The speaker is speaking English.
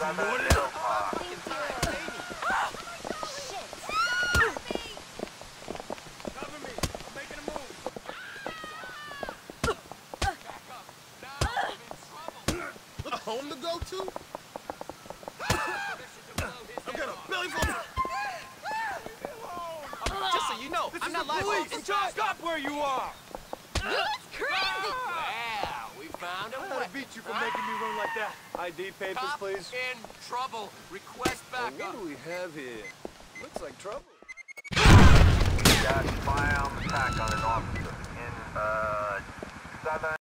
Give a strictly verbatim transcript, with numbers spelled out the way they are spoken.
Southern Middle Park. Cover me. I'm making a move. Look, home to go to? I've got a belly full of... Just so you know, This I'm is not the liable. police. It's just stop where you are. That's crazy! Wow, we found a I weapon. beat you for making me run like that. I D papers, Cop please. in trouble. Request Well, backup. what do we have here? Looks like trouble. We got firearm attack on an officer in, uh, Southern...